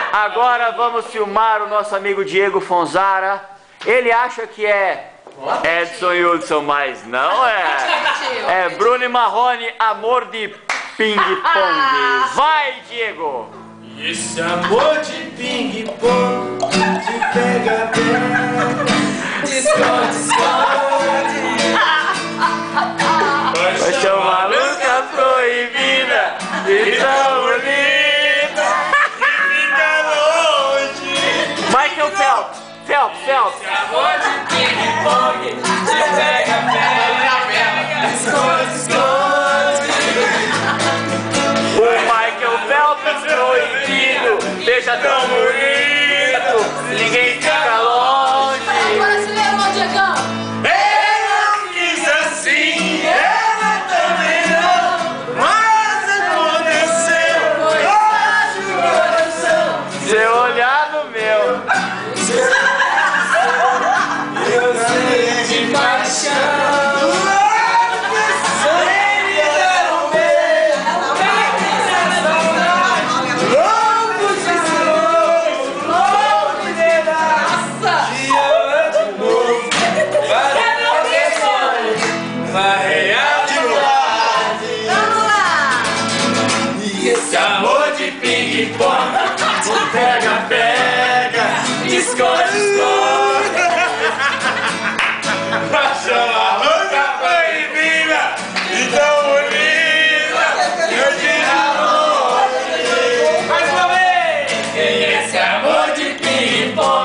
Agora vamos filmar o nosso amigo Diego Fonzara. Ele acha que é Edson e Hudson, mas não é. É Bruno e Marrone, amor de ping-pong. Vai, Diego! Esse amor de ping-pong te pega bem, esconde, esconde. Paixão maluca proibida e tão bonita. E fica longe. Michael Phelps. Esse amor de ping-pong te pega bem, esconde, esconde. O Michael Phelps proibido, beija tão bonito, ninguém fica longe. Agora se lembra, Diegão? Eu quis assim, ela também não, mas aconteceu. Hoje o coração, Seu olhar no meu. eu sei de paixão. Esse amor de ping-pong te pega, pega, esconde, esconde. Paixão maluca proibida e tão bonita, eu te amo. Mais uma vez. Esse amor de ping-pong